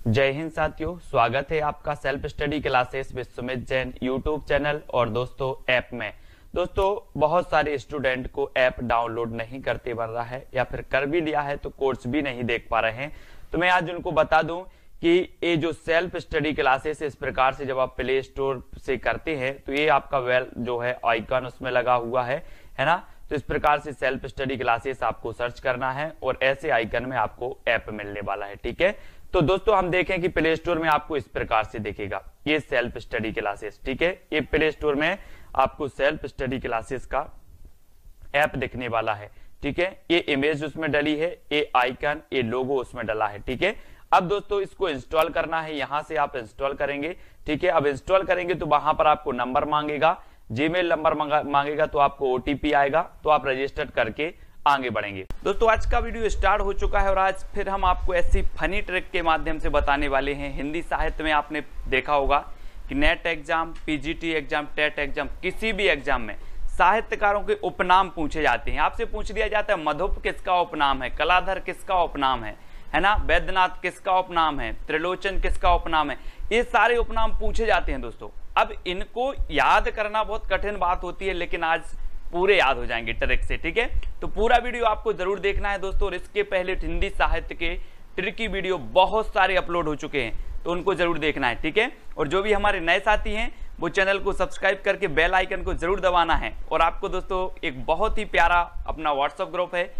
जय हिंद साथियों, स्वागत है आपका self study classes with Sumit Jain YouTube channel और दोस्तों ऐप में। दोस्तों बहुत सारे स्टूडेंट को ऐप डाउनलोड नहीं करते बन रहा है या फिर कर भी लिया है तो कोर्स भी नहीं देख पा रहे हैं। तो मैं आज उनको बता दूं कि ये जो सेल्फ स्टडी क्लासेस इस प्रकार से जब आप प्ले स्टोर से करते हैं तो ये आपका वेल जो है आइकन उसमें लगा हुआ है ना। तो इस प्रकार से सेल्फ स्टडी क्लासेस आपको सर्च करना है और ऐसे आइकन में आपको ऐप मिलने वाला है। ठीक है, तो दोस्तों हम देखें कि प्ले स्टोर में आपको इस प्रकार से दिखेगा ये सेल्फ स्टडी क्लासेस। ठीक है, ये प्ले स्टोर में आपको सेल्फ स्टडी क्लासेस का ऐप दिखने वाला है। ठीक है, ये इमेज उसमें डली है, ये आइकन, ये लोगो उसमें डला है। ठीक है, अब दोस्तों इसको इंस्टॉल करना है, यहां से आप इंस्टॉल करेंगे। ठीक है, अब इंस्टॉल करेंगे तो वहां पर आपको नंबर मांगेगा, जीमेल नंबर मांगेगा, तो आपको ओटीपी आएगा, तो आप रजिस्टर करके आगे बढ़ेंगे। दोस्तों आज का वीडियो स्टार्ट हो चुका है और आज फिर हम आपको ऐसी फनी ट्रिक के माध्यम से बताने वाले हैं। हिंदी साहित्य में आपने देखा होगा कि NET exam, PGT exam, TET exam, किसी भी एग्जाम में साहित्यकारों के उपनाम पूछे जाते हैं। आपसे पूछ लिया जाता है मधुप किसका उपनाम है, कलाधर किसका उपनाम है ना, वैद्यनाथ किसका उपनाम है, त्रिलोचन किसका उपनाम है। ये सारे उपनाम पूछे जाते हैं दोस्तों। अब इनको याद करना बहुत कठिन बात होती है, लेकिन आज पूरे याद हो जाएंगे ट्रिक से। ठीक है, तो पूरा वीडियो आपको जरूर देखना है दोस्तों। और इसके पहले हिंदी साहित्य के ट्रिकी वीडियो बहुत सारे अपलोड हो चुके हैं, तो उनको जरूर देखना है। ठीक है, और जो भी हमारे नए साथी हैं वो चैनल को सब्सक्राइब करके बेल आइकन को जरूर दबाना है। और आपको दोस्तों एक बहुत ही प्यारा अपना व्हाट्सएप ग्रुप है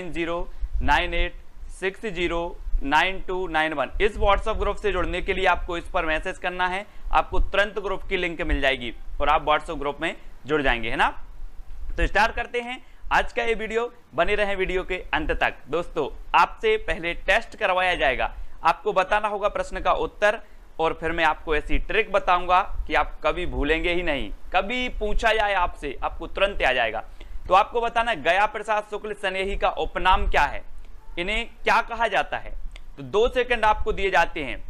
9098609291। इस व्हाट्सएप ग्रुप से जुड़ने के लिए आपको इस पर मैसेज करना है, आपको तुरंत ग्रुप की लिंक मिल जाएगी और आप व्हाट्सएप ग्रुप में जुड़ जाएंगे, है ना। तो स्टार्ट करते हैं आज का ये वीडियो, बने रहें वीडियो के अंत तक। दोस्तों आपसे पहले टेस्ट करवाया जाएगा, आपको बताना होगा प्रश्न का उत्तर और फिर मैं आपको ऐसी ट्रिक बताऊंगा कि आप कभी भूलेंगे ही नहीं। कभी पूछा जाए आपसे, आपको तुरंत आ जाएगा। तो आपको बताना है गया प्रसाद शुक्ल स्नेही का उपनाम क्या है, इन्हें क्या कहा जाता है। तो 2 सेकंड आपको दिए जाते हैं,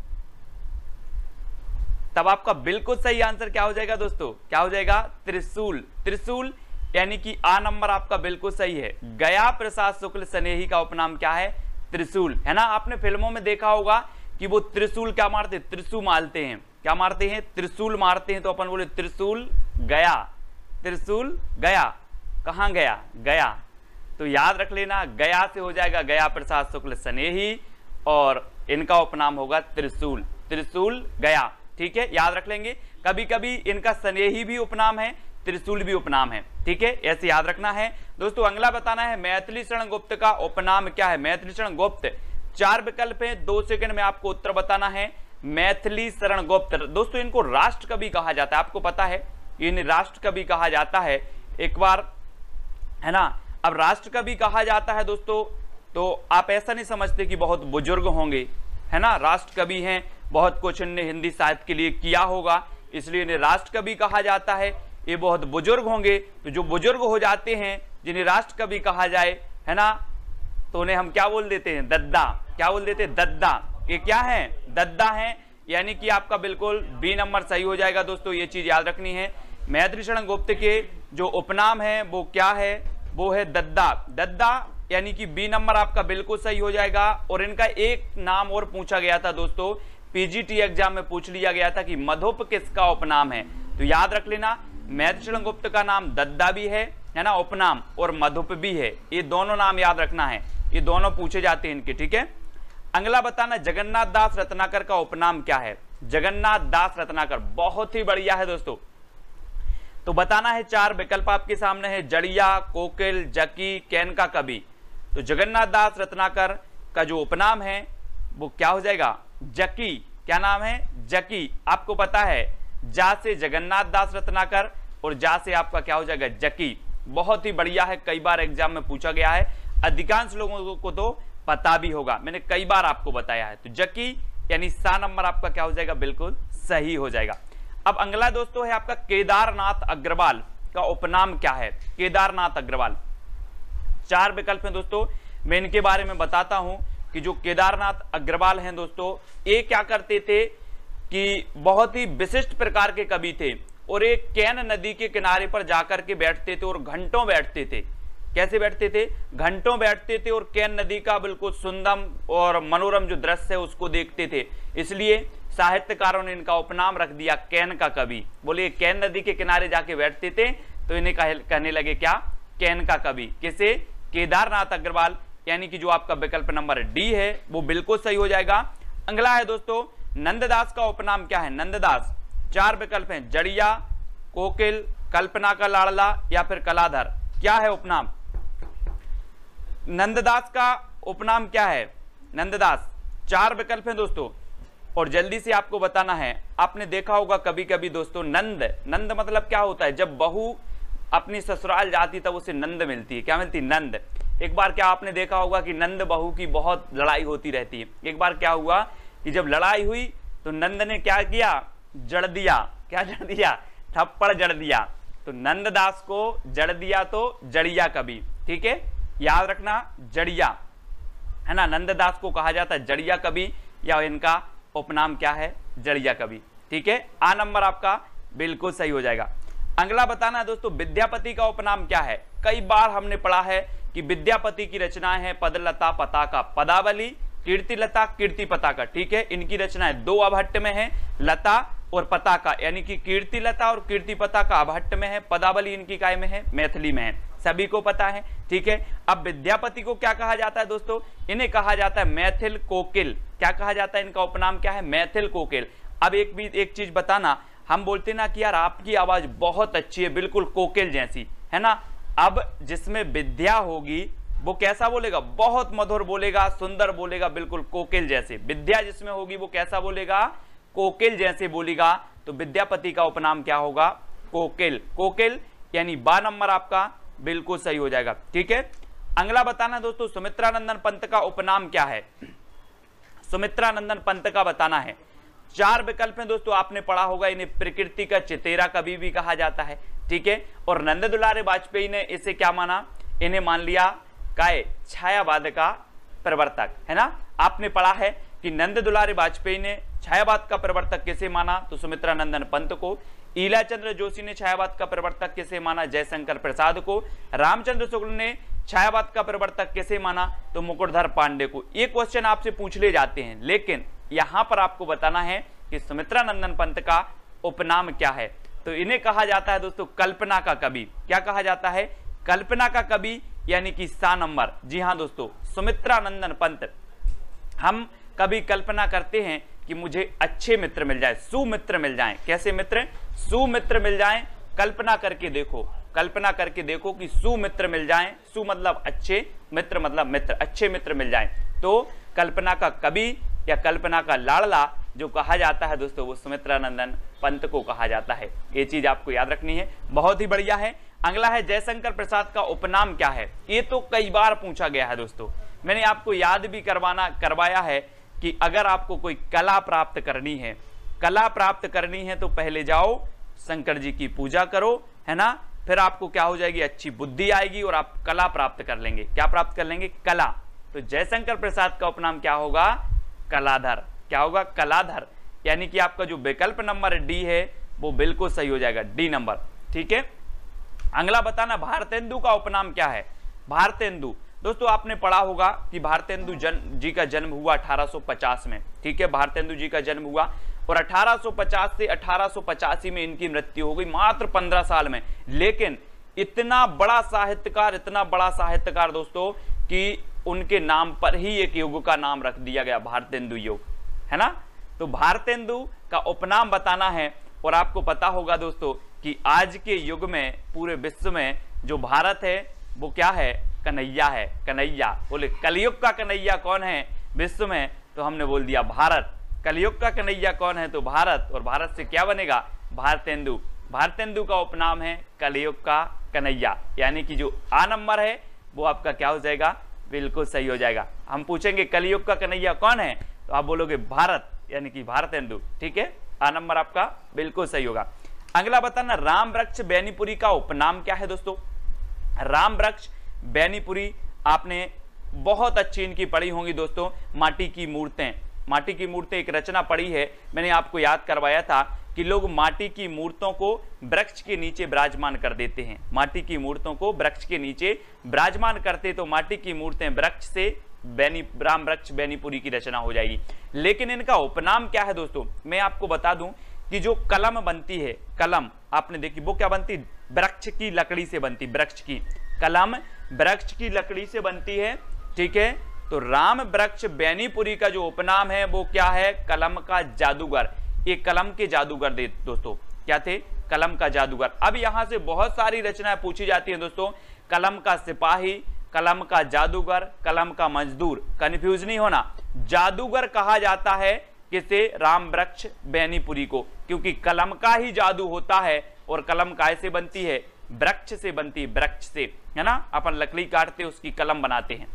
तब आपका बिल्कुल सही आंसर क्या हो जाएगा दोस्तों, क्या हो जाएगा, त्रिशूल। त्रिशूल यानी कि आ नंबर आपका बिल्कुल सही है। गया प्रसाद शुक्ल स्नेही का उपनाम क्या है, त्रिशूल, है ना। आपने फिल्मों में देखा होगा कि वो त्रिशूल क्या मारते, त्रिशूल मारते हैं, क्या मारते हैं, त्रिशूल मारते हैं। तो अपन बोले त्रिशूल गया, त्रिशूल गया, कहां गया, गया। तो याद रख लेना, गया से हो जाएगा गया प्रसाद शुक्ल स्नेही और इनका उपनाम होगा त्रिशूल, त्रिशूल गया। ठीक है, याद रख लेंगे। कभी कभी इनका स्नेही भी उपनाम है, त्रिशूल भी उपनाम है। ठीक है, ऐसे याद रखना है दोस्तों। अगला बताना है मैथिली शरण गुप्त का उपनाम क्या है। मैथिली शरण गुप्त, 4 विकल्प है, 2 सेकंड में आपको उत्तर बताना है। मैथिली शरण गुप्त दोस्तों, इनको राष्ट्र कवि कहा जाता है, आपको पता है इन्हें राष्ट्र कवि कहा जाता है एक बार, है ना। अब राष्ट्र कवि कहा जाता है दोस्तों, तो आप ऐसा नहीं समझते कि बहुत बुजुर्ग होंगे, है ना। राष्ट्र कवि हैं, बहुत कुछ इन्होंने हिंदी साहित्य के लिए किया होगा, इसलिए इन्हें राष्ट्र कवि कहा जाता है। ये बहुत बुजुर्ग होंगे, तो जो बुजुर्ग हो जाते हैं जिन्हें राष्ट्र कवि कहा जाए, है ना, तो उन्हें हम क्या बोल देते हैं, दद्दा। क्या बोल देते हैं, दद्दा। ये क्या है, दद्दा है, यानी कि आपका बिल्कुल बी नंबर सही हो जाएगा दोस्तों। ये चीज याद रखनी है। मैथिली शरण गुप्त के जो उपनाम है वो क्या है, वो है दद्दा। दद्दा यानी कि बी नंबर आपका बिल्कुल सही हो जाएगा। और इनका एक नाम और पूछा गया था दोस्तों, पीजीटी एग्जाम में पूछ लिया गया था कि मधुप किसका उपनाम है। तो याद रख लेना, मैथिली शरण गुप्त का नाम दद्दा भी है ना, उपनाम, और मधुप भी है। ये दोनों नाम याद रखना है, ये दोनों पूछे जाते हैं इनके। ठीक है, अगला बताना जगन्नाथ दास रत्नाकर का उपनाम क्या है। जगन्नाथ दास रत्नाकर बहुत ही बढ़िया है दोस्तों। तो बताना है, 4 विकल्प आपके सामने है, जड़िया, कोकिल, जकी, कैनका कवि। तो जगन्नाथ दास रत्नाकर का जो उपनाम है वो क्या हो जाएगा, जकी। क्या नाम है, जकी। आपको पता है जा से जगन्नाथ दास रत्नाकर और जा से आपका क्या हो जाएगा, जकी। बहुत ही बढ़िया है, कई बार एग्जाम में पूछा गया है, अधिकांश लोगों को तो पता भी होगा, मैंने कई बार आपको बताया है। तो जकी यानी सा नंबर आपका क्या हो जाएगा, बिल्कुल सही हो जाएगा। अब अगला दोस्तों है आपका केदारनाथ अग्रवाल का उपनाम क्या है। केदारनाथ अग्रवाल, 4 विकल्प हैं दोस्तों, मैं इनके बारे में बताता हूं कि जो केदारनाथ अग्रवाल हैं दोस्तों, ये क्या करते थे कि बहुत ही विशिष्ट प्रकार के कवि थे और एक कैन नदी के किनारे पर जाकर के बैठते थे और घंटों बैठते थे। कैसे बैठते थे? घंटों बैठते थे और कैन नदी का बिल्कुल सुंदर और मनोरम जो दृश्य है उसको देखते थे। इसलिए साहित्यकारों ने इनका उपनाम रख दिया कैन का कवि। बोलिए, कैन नदी के किनारे जाके बैठते थे तो इन्हें कहने लगे क्या? कैन का कवि। किसे? केदारनाथ अग्रवाल, यानी कि जो आपका विकल्प नंबर डी है वो बिल्कुल सही हो जाएगा। अगला है दोस्तों, नंददास का उपनाम क्या है? नंददास, 4 विकल्प हैं, जड़िया, कोकिल, कल्पना का लाडला या फिर कलाधर। क्या है उपनाम? नंददास का उपनाम क्या है? नंददास, 4 विकल्प हैं दोस्तों और जल्दी से आपको बताना है। आपने देखा होगा कभी कभी दोस्तों, नंद मतलब क्या होता है? जब बहू अपनी ससुराल जाती तब उसे नंद मिलती है। क्या मिलती? नंद। एक बार क्या आपने देखा होगा कि नंद बहू की बहुत लड़ाई होती रहती है। एक बार क्या हुआ कि जब लड़ाई हुई तो नंद ने क्या किया? जड़ दिया। क्या जड़ दिया? थप्पड़ जड़ दिया। तो नंददास को जड़ दिया तो जड़िया कवि। ठीक है, याद रखना, जड़िया है ना, नंददास को कहा जाता है जड़िया कवि या इनका उपनाम क्या है? जड़िया कवि। ठीक है, आ नंबर आपका बिल्कुल सही हो जाएगा। अगला बताना है दोस्तों, विद्यापति का उपनाम क्या है? कई बार हमने पढ़ा है कि विद्यापति की रचनाएं हैं पदलता, पताका, पदावली, कीर्तिलता, कीर्ति पताका। ठीक है, इनकी रचनाएं 2 अभट्ट में है, लता और पताका, यानी कि कीर्तिलता और कीर्ति पताका अभट्ट में है, पदावली इनकी काय में है? मैथिली में है, सभी को पता है। ठीक है, अब विद्यापति को क्या कहा जाता है दोस्तों? इन्हें कहा जाता है मैथिल कोकिल। क्या कहा जाता है? इनका उपनाम क्या है? मैथिल कोकिल। अब एक चीज बताना, हम बोलते ना कि यार आपकी आवाज बहुत अच्छी है, बिल्कुल कोकिल जैसी, है ना। अब जिसमें विद्या होगी वो कैसा बोलेगा? बहुत मधुर बोलेगा, सुंदर बोलेगा, बिल्कुल कोकिल जैसे। विद्या जिसमें होगी वो कैसा बोलेगा? कोकिल जैसे बोलेगा। तो विद्यापति का उपनाम क्या होगा? कोकिल। कोकिल यानी 12 नंबर आपका बिल्कुल सही हो जाएगा। ठीक है, अगला बताना दोस्तों, सुमित्रानंदन पंत का उपनाम क्या है? सुमित्रानंदन पंत का बताना है। 4 विकल्प हैं दोस्तों, आपने पढ़ा होगा, इन्हें प्रकृति का चितेरा कवि भी कहा जाता है। ठीक है, और नंद दुलारे वाजपेयी ने इसे क्या माना? इन्हें मान लिया काय? छायावाद का प्रवर्तक, है ना। आपने पढ़ा है कि नंद दुलारे वाजपेयी ने छायावाद का प्रवर्तक किसे माना? तो सुमित्रानंदन पंत को। ईलाचंद्र जोशी ने छायावाद का प्रवर्तक किसे माना? जयशंकर प्रसाद को। रामचंद्र शुक्ल ने छायावाद का प्रवर्तक किसे माना? तो मुकुटधर पांडे को। ये क्वेश्चन आपसे पूछ ले जाते हैं, लेकिन यहां पर आपको बताना है कि सुमित्रानंदन पंत का उपनाम क्या है। तो इन्हें कहा जाता है दोस्तों कल्पना का कवि। क्या कहा जाता है? कल्पना का कवि, यानी कि सा नंबर। जी हां दोस्तों, सुमित्रानंदन पंत। हम कभी कल्पना करते हैं कि मुझे अच्छे मित्र मिल जाए, सुमित्र मिल जाएं। कैसे मित्र? सुमित्र मिल जाएं। कल्पना करके देखो, कल्पना करके देखो कि सुमित्र मिल जाएं। सु मतलब अच्छे, मित्र मतलब मित्र, अच्छे मित्र मिल जाएं। तो कल्पना का कवि या कल्पना का लाडला जो कहा जाता है दोस्तों, वो सुमित्रानंदन पंत को कहा जाता है। ये चीज आपको याद रखनी है, बहुत ही बढ़िया है। अगला है, जयशंकर प्रसाद का उपनाम क्या है? ये तो कई बार पूछा गया है दोस्तों, मैंने आपको याद भी करवाया है कि अगर आपको कोई कला प्राप्त करनी है, कला प्राप्त करनी है तो पहले जाओ शंकर जी की पूजा करो, है ना। फिर आपको क्या हो जाएगी? अच्छी बुद्धि आएगी और आप कला प्राप्त कर लेंगे। क्या प्राप्त कर लेंगे? कला। तो जयशंकर प्रसाद का उपनाम क्या होगा? कलाधर। क्या होगा? कलाधर। यानी कि आपका जो विकल्प नंबर डी है वो बिल्कुल सही हो जाएगा, डी नंबर। ठीक है, अगला बताना, भारतेंदु का उपनाम क्या है? भारतेंदु दोस्तों आपने पढ़ा होगा कि भारतेंदु जी का जन्म हुआ 1850 में। ठीक है, भारतेंदु जी का जन्म हुआ और 1850 से 1885 में इनकी मृत्यु हो गई, मात्र 15 साल में। लेकिन इतना बड़ा साहित्यकार दोस्तों कि उनके नाम पर ही एक युग का नाम रख दिया गया, भारतेंदु युग, है ना। तो भारतेंदु का उपनाम बताना है। और आपको पता होगा दोस्तों कि आज के युग में पूरे विश्व में जो भारत है वो क्या है? कन्हैया है। कन्हैया, बोले कलयुग का कन्हैया कौन है विश्व में? तो हमने बोल दिया भारत। कलयुग का कन्हैया कौन है? तो भारत। और भारत से क्या बनेगा? भारतेंदु। भारतेंदु का उपनाम है कलयुग का कन्हैया, यानी कि जो आ नंबर है वो आपका क्या हो जाएगा? बिल्कुल सही हो जाएगा। हम पूछेंगे कलयुग का कन्हैया कौन है, तो आप बोलोगे भारत, यानी कि भारतेंदु। ठीक है, आ नंबर आपका बिल्कुल सही होगा। अगला बताना, राम वृक्ष बेनीपुरी का उपनाम क्या है दोस्तों? राम वृक्ष बेनीपुरी आपने बहुत अच्छी इनकी पढ़ी होंगी दोस्तों, माटी की मूर्तें। माटी की मूर्तें एक रचना पड़ी है, मैंने आपको याद करवाया था कि लोग माटी की मूर्तों को वृक्ष के नीचे विराजमान कर देते हैं, माटी की मूर्तों को वृक्ष के नीचे विराजमान करते तो माटी की मूर्तें वृक्ष से राम वृक्ष बेनीपुरी की रचना हो जाएगी। लेकिन इनका उपनाम क्या है दोस्तों, मैं आपको बता दूं कि जो कलम बनती है, कलम आपने देखी वो क्या बनती, वृक्ष की लकड़ी से बनती, वृक्ष की कलम वृक्ष की लकड़ी से बनती है, ठीक है। तो राम वृक्ष बेनीपुरी का जो उपनाम है वो क्या है, कलम का जादूगर। ये कलम के जादूगर थे दोस्तों, क्या थे, कलम का जादूगर। अब यहां से बहुत सारी रचनाएं पूछी जाती हैं दोस्तों, कलम का सिपाही, कलम का जादूगर, कलम का मजदूर, कंफ्यूज नहीं होना। जादूगर कहा जाता है किसे, राम वृक्ष बेनीपुरी को, क्योंकि कलम का ही जादू होता है और कलम कैसे बनती है, वृक्ष से बनती है, वृक्ष से, है ना। अपन लकड़ी काटते उसकी कलम बनाते हैं,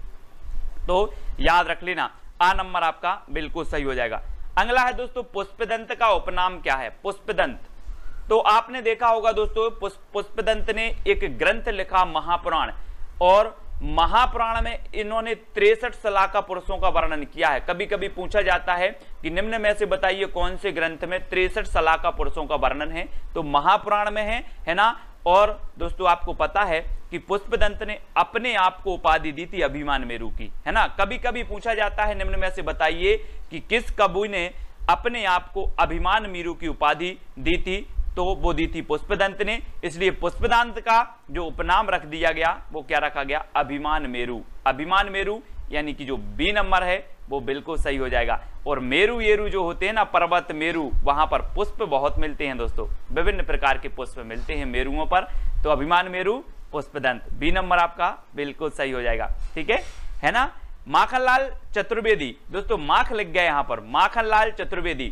तो याद रख लेना। आ नंबर आपका बिल्कुल सही हो जाएगा। अगला है दोस्तों पुष्पदंत का उपनाम क्या है, पुष्पदंत। तो आपने देखा होगा दोस्तों पुष्पदंत ने एक ग्रंथ लिखा महापुराण, और महापुराण में इन्होंने 63 सलाका पुरुषों का वर्णन किया है। कभी कभी पूछा जाता है कि निम्न में से बताइए कौन से ग्रंथ में 63 सलाका पुरुषों का वर्णन है, तो महापुराण में है ना। और दोस्तों आपको पता है कि पुष्पदंत ने अपने आप को उपाधि दी थी अभिमान मेरु की, है ना। कभी कभी पूछा जाता है निम्न में से बताइए कि किस कवि ने अपने आप को अभिमान मेरु की उपाधि दी थी, तो वो दी थी पुष्पदंत ने। इसलिए पुष्पदंत का जो उपनाम रख दिया गया वो क्या रखा गया, अभिमान मेरु। अभिमान मेरु यानी कि जो बी नंबर है वो बिल्कुल सही हो जाएगा। और मेरु येरु जो होते हैं ना, पर्वत मेरु, वहां पर पुष्प बहुत मिलते हैं दोस्तों, विभिन्न प्रकार के पुष्प मिलते हैं मेरुओं पर, तो अभिमान मेरु पुष्पदंत, बी नंबर आपका बिल्कुल सही हो जाएगा, ठीक है ना। माखनलाल चतुर्वेदी, दोस्तों माख लिख गया यहां पर, माखनलाल चतुर्वेदी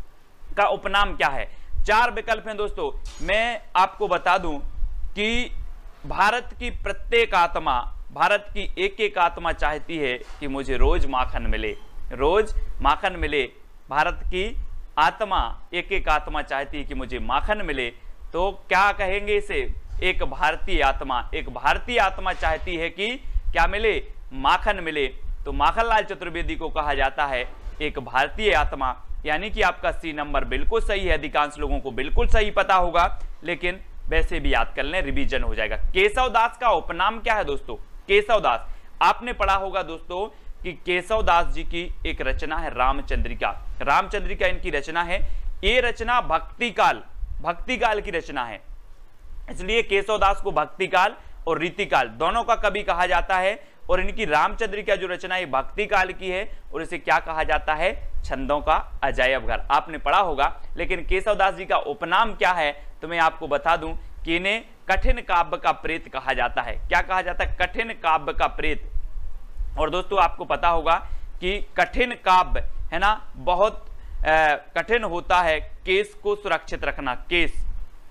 का उपनाम क्या है। 4 विकल्प हैं दोस्तों। मैं आपको बता दूं कि भारत की प्रत्येक आत्मा, भारत की एक एक आत्मा चाहती है कि मुझे रोज माखन मिले, रोज माखन मिले। भारत की आत्मा, एक एक आत्मा चाहती है कि मुझे माखन मिले, तो क्या कहेंगे इसे, एक भारतीय आत्मा, एक भारतीय आत्मा चाहती है कि क्या मिले, माखन मिले। तो माखनलाल चतुर्वेदी को कहा जाता है एक भारतीय आत्मा, यानी कि आपका सी नंबर बिल्कुल सही है। अधिकांश लोगों को बिल्कुल सही पता होगा, लेकिन वैसे भी याद कर लें, रिवीजन हो जाएगा। केशवदास का उपनाम क्या है दोस्तों, केशवदास। आपने पढ़ा होगा दोस्तों कि केशवदास जी की एक रचना है रामचंद्रिका, रामचंद्रिका इनकी रचना है। ये रचना भक्तिकाल की रचना है, इसलिए केशवदास को भक्तिकाल और रीतिकाल दोनों का कवि कहा जाता है। और इनकी रामचंद्रिका जो रचना है भक्ति काल की है, और इसे क्या कहा जाता है, छंदों का अजायब घर, आपने पढ़ा होगा। लेकिन केशवदास जी का उपनाम क्या है, तो मैं आपको बता दूं कि इन्हें कठिन काव्य का प्रेत कहा जाता है। क्या कहा जाता है, कठिन काव्य का प्रेत। और दोस्तों आपको पता होगा कि कठिन काव्य है ना बहुत कठिन होता है, केस को सुरक्षित रखना, केस,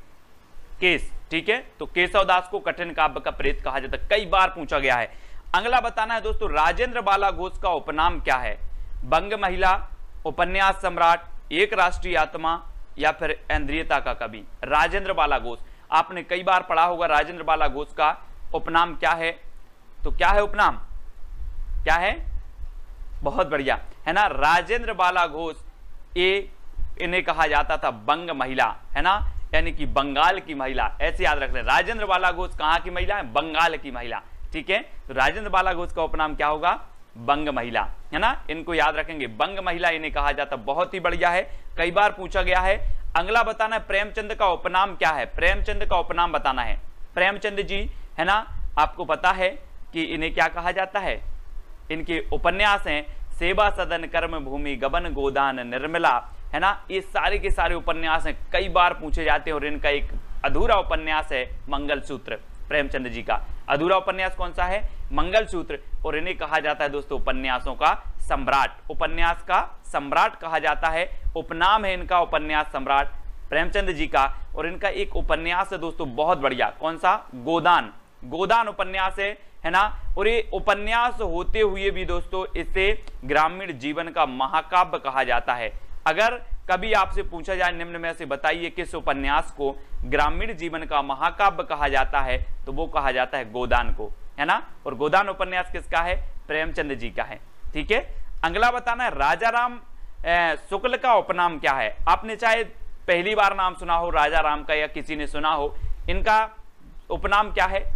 ठीक है। तो केशवदास को कठिन काव्य का प्रेत कहा जाता है, कई बार पूछा गया है। अगला बताना है दोस्तों राजेंद्र बाला घोष का उपनाम क्या है, बंग महिला, उपन्यास सम्राट, एक राष्ट्रीय आत्मा, या फिर इंद्रियता का कवि। राजेंद्र बाला घोष आपने कई बार पढ़ा होगा, राजेंद्र बाला घोष का उपनाम क्या है, तो क्या है उपनाम, क्या है, बहुत बढ़िया है ना। राजेंद्र बाला घोष, ये इन्हें कहा जाता था बंग महिला, है ना, यानी कि बंगाल की महिला, ऐसे याद रख लें। राजेंद्र बाला घोष कहाँ की महिला है, बंगाल की महिला, ठीक है। तो राजेंद्र बाला घोष का उपनाम क्या होगा, बंग महिला, है ना। इनको याद रखेंगे, बंग महिला इन्हें कहा जाता, बहुत ही बढ़िया है, कई बार पूछा गया है। अगला बताना है प्रेमचंद का उपनाम क्या है, प्रेमचंद का उपनाम बताना है। प्रेमचंद जी है ना, आपको पता है कि इन्हें क्या कहा जाता है, इनके उपन्यास हैं सेवा सदन, कर्म भूमि, गबन गोदान, निर्मला, है ना। ये सारे के सारे उपन्यास हैं, कई बार पूछे जाते हैं। और इनका एक अधूरा उपन्यास है मंगलसूत्र, प्रेमचंद जी का अधूरा उपन्यास कौन सा है, मंगलसूत्र। और इन्हें कहा जाता है दोस्तों उपन्यासों का सम्राट, उपन्यास का सम्राट कहा जाता है। उपनाम है इनका उपन्यास सम्राट प्रेमचंद जी का। और इनका एक उपन्यास है दोस्तों बहुत बढ़िया, कौन सा, गोदान, गोदान उपन्यास है ना। और ये उपन्यास होते हुए भी दोस्तों इसे ग्रामीण जीवन का महाकाव्य कहा जाता है। अगर कभी आपसे पूछा जाए निम्न में से बताइए किस उपन्यास को ग्रामीण जीवन का महाकाव्य कहा जाता है, तो वो कहा जाता है गोदान को, है ना। और गोदान उपन्यास किसका है, प्रेमचंद जी का है, ठीक है। अगला बताना है राजा राम शुक्ल का उपनाम क्या है? आपने चाहे पहली बार नाम सुना हो राजा राम का या किसी ने सुना हो, इनका उपनाम क्या है?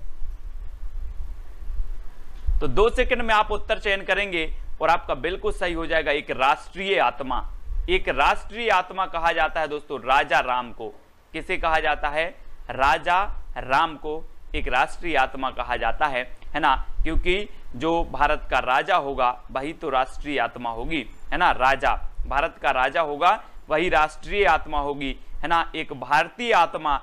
तो 2 सेकंड में आप उत्तर चयन करेंगे और आपका बिल्कुल सही हो जाएगा। एक राष्ट्रीय आत्मा, एक राष्ट्रीय आत्मा कहा जाता है दोस्तों राजा राम को। किसे कहा जाता है? राजा राम को एक राष्ट्रीय आत्मा कहा जाता है ना, क्योंकि जो भारत का राजा होगा वही तो राष्ट्रीय आत्मा होगी, है ना। राजा, भारत का राजा होगा वही राष्ट्रीय आत्मा होगी, है ना। एक भारतीय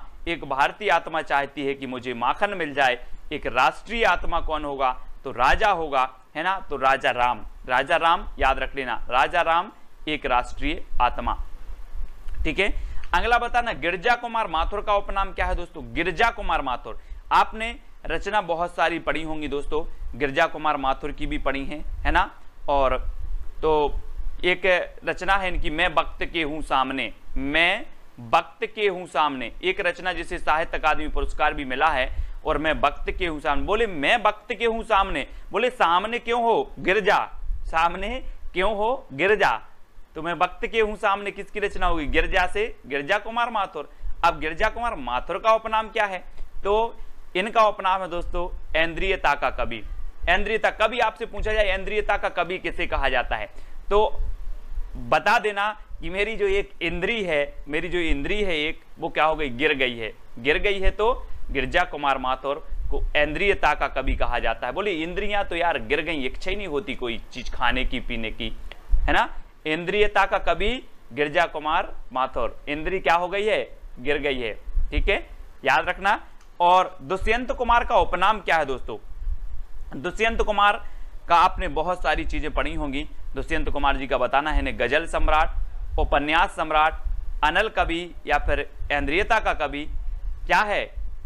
आत्मा चाहती है कि मुझे माखन मिल जाए। एक राष्ट्रीय आत्मा कौन होगा? तो राजा होगा, है ना। तो राजा राम याद रख लेना, राजा राम एक राष्ट्रीय आत्मा। ठीक है, अगला बताना गिरजा कुमार माथुर का उपनाम क्या है दोस्तों? गिरजा कुमार माथुर, आपने रचना बहुत सारी पढ़ी होंगी दोस्तों, गिरजा कुमार माथुर की भी पढ़ी है ना। और तो एक रचना है इनकी, मैं वक्त के हूं सामने, मैं वक्त के हूं सामने, एक रचना जिसे साहित्य अकादमी पुरस्कार भी मिला है। और मैं वक्त के हूं सामने, बोले मैं वक्त के हूं सामने, बोले सामने क्यों हो? गिरजा, सामने क्यों हो? गिरजा। तो मैं वक्त के हूं सामने किसकी रचना होगी? गिरजा से, गिरजा कुमार माथुर। अब गिरजा कुमार माथुर का उपनाम क्या है? तो इनका उपनाम है दोस्तों इंद्रियता का कवि। इंद्रियता, कभी आपसे पूछा जाए इंद्रियता का कवि किसे कहा जाता है, तो बता देना कि मेरी जो एक इंद्री है, मेरी जो इंद्री है एक, वो क्या हो गई? गिर गई है। गिर गई है तो गिरजा कुमार माथुर को इंद्रियता का कवि कहा जाता है। बोले इंद्रियां तो यार गिर गई, इच्छा ही नहीं होती कोई चीज खाने की पीने की, है ना। इंद्रियता का कवि गिरजा कुमार माथुर, इंद्री क्या हो गई है? गिर गई है। ठीक है, याद रखना। और दुष्यंत कुमार का उपनाम क्या है दोस्तों? दुष्यंत कुमार का आपने बहुत सारी चीजें पढ़ी होंगी। दुष्यंत कुमार जी का बताना है, गजल सम्राट, उपन्यास सम्राट, अनल कवि या फिर इंद्रियता का कवि क्या है?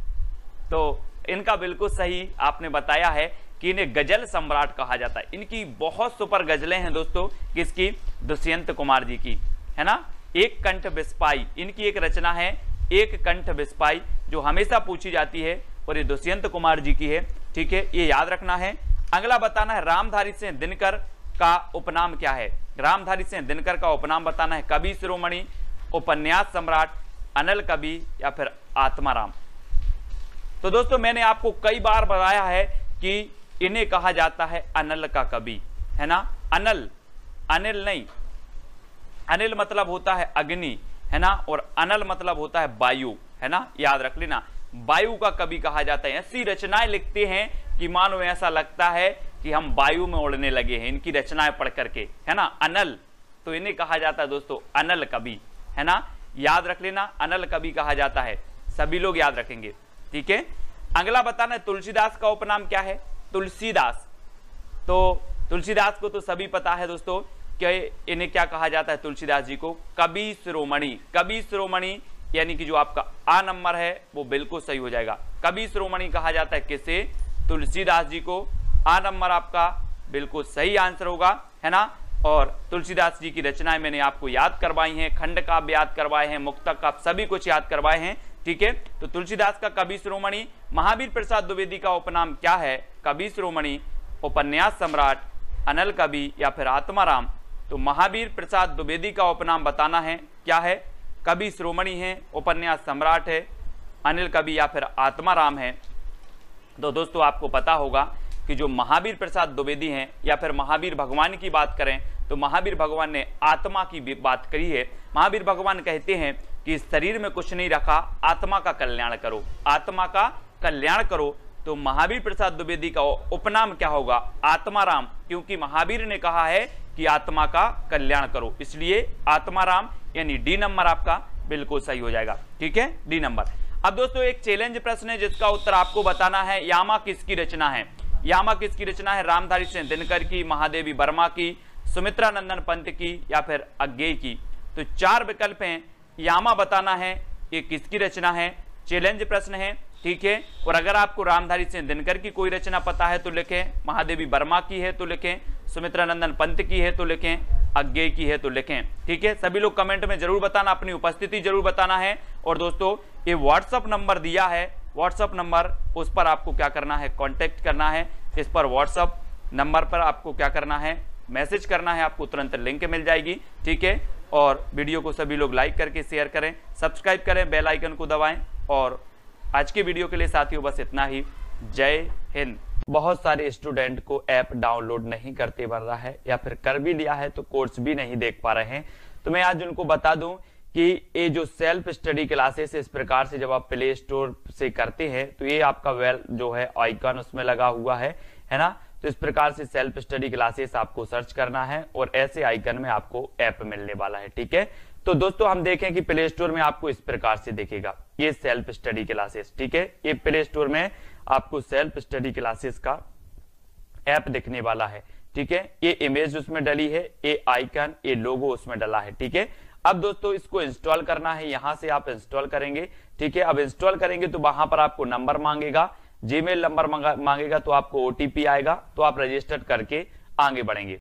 तो इनका बिल्कुल सही आपने बताया है कि इन्हें गजल सम्राट कहा जाता है। इनकी बहुत सुपर गजलें हैं दोस्तों, किसकी? दुष्यंत कुमार जी की, है ना। एक कंठ बिस्पाई इनकी एक रचना है, एक कंठ बिस्पाई, जो हमेशा पूछी जाती है और ये दुष्यंत कुमार जी की है। ठीक है, ये याद रखना है। अगला बताना है रामधारी सिंह दिनकर का उपनाम क्या है? रामधारी सिंह दिनकर का उपनाम बताना है, कवि शिरोमणि, उपन्यास सम्राट, अनल कवि या फिर आत्माराम। तो दोस्तों मैंने आपको कई बार बताया है कि इन्हें कहा जाता है अनल का कवि, है ना। अनल, अनिल नहीं, अनिल मतलब होता है अग्नि, है ना, और अनल मतलब होता है वायु, है ना, याद रख लेना। वायु का कवि कहा जाता है। ऐसी रचनाएं लिखते हैं कि मानो ऐसा लगता है कि हम वायु में उड़ने लगे हैं इनकी रचनाएं पढ़ करके, है ना। अनल, तो इन्हें कहा जाता है दोस्तों अनल कवि, है ना, याद रख लेना, अनल कवि कहा जाता है। सभी लोग याद रखेंगे। ठीक है, अगला बताना तुलसीदास का उपनाम क्या है? तुलसीदास, तो तुलसीदास को तो सभी पता है दोस्तों कि इन्हें क्या कहा जाता है? तुलसीदास जी को कवि शिरोमणि। कवि शिरोमणि यानी कि जो आपका आ नंबर है वो बिल्कुल सही हो जाएगा। कवि शिरोमणि कहा जाता है किसे? तुलसीदास जी को। आ नंबर आपका बिल्कुल सही आंसर होगा, है ना। और तुलसीदास जी की रचनाएं मैंने आपको याद करवाई हैं, खंड काव्य याद करवाए हैं, मुक्तक का सभी कुछ याद करवाए हैं। ठीक है, तो तुलसीदास का कवि शिरोमणि। महावीर प्रसाद द्विवेदी का उपनाम क्या है? कवि शिरोमणि, उपन्यास सम्राट, अनल कवि या फिर आत्माराम। तो महावीर प्रसाद द्विवेदी का उपनाम बताना है, क्या है? कवि शिरोमणि है, उपन्यास सम्राट है, अनिल कवि या फिर आत्माराम है। तो दोस्तों आपको पता होगा कि जो महावीर प्रसाद द्विवेदी हैं या फिर महावीर भगवान की बात करें तो महावीर भगवान ने आत्मा की बात करी है। महावीर भगवान कहते हैं कि शरीर में कुछ नहीं रखा, आत्मा का कल्याण करो, आत्मा का कल्याण करो। तो महावीर प्रसाद द्विवेदी का उपनाम क्या होगा? आत्माराम, क्योंकि महावीर ने कहा है कि आत्मा का कल्याण करो, इसलिए आत्माराम यानी डी नंबर आपका बिल्कुल सही हो जाएगा। ठीक है, डी नंबर। अब दोस्तों एक चैलेंज प्रश्न है जिसका उत्तर आपको बताना है। यामा किसकी रचना है? यामा किसकी रचना है? रामधारी सिंह दिनकर की, महादेवी वर्मा की, सुमित्रा नंदन पंत की या फिर अज्ञेय की। तो 4 विकल्प हैं, यामा बताना है ये किसकी रचना है। चैलेंज प्रश्न है, ठीक है। और अगर आपको रामधारी सिंह दिनकर की कोई रचना पता है तो लिखें, महादेवी वर्मा की है तो लिखें, सुमित्रा नंदन पंत की है तो लिखें, अज्ञेय की है तो लिखें। ठीक है, सभी लोग कमेंट में जरूर बताना, अपनी उपस्थिति जरूर बताना है। और दोस्तों ये व्हाट्सअप नंबर दिया है, व्हाट्सअप नंबर, उस पर आपको क्या करना है? कांटेक्ट करना है। इस पर व्हाट्सअप नंबर पर आपको क्या करना है? मैसेज करना है आपको, तुरंत लिंक मिल जाएगी, ठीक है। और वीडियो को सभी लोग लाइक करके शेयर करें, सब्सक्राइब करें, बेल आइकन को दबाएं। और आज के वीडियो के लिए साथियों बस इतना ही। जय हिंद। बहुत सारे स्टूडेंट को ऐप डाउनलोड नहीं करते बन रहा है, या फिर कर भी लिया है तो कोर्स भी नहीं देख पा रहे हैं। तो मैं आज उनको बता दूं कि ये जो सेल्फ स्टडी क्लासेस इस प्रकार से जब आप प्ले स्टोर से करते हैं तो ये आपका वेल जो है आइकन उसमें लगा हुआ है ना। तो इस प्रकार से सेल्फ स्टडी क्लासेस आपको सर्च करना है और ऐसे आइकन में आपको ऐप मिलने वाला है, ठीक है। तो दोस्तों हम देखें कि प्ले स्टोर में आपको इस प्रकार से दिखेगा ये सेल्फ स्टडी क्लासेस, ठीक है। ये प्ले स्टोर में आपको सेल्फ स्टडी क्लासेस का ऐप दिखने वाला है, ठीक है। ये इमेज उसमें डली है, ये आइकन, ये लोगो उसमें डला है, ठीक है। अब दोस्तों इसको इंस्टॉल करना है, यहां से आप इंस्टॉल करेंगे, ठीक है। अब इंस्टॉल करेंगे तो वहां पर आपको नंबर मांगेगा, जीमेल नंबर मांगेगा, तो आपको ओटीपी आएगा, तो आप रजिस्टर करके आगे बढ़ेंगे।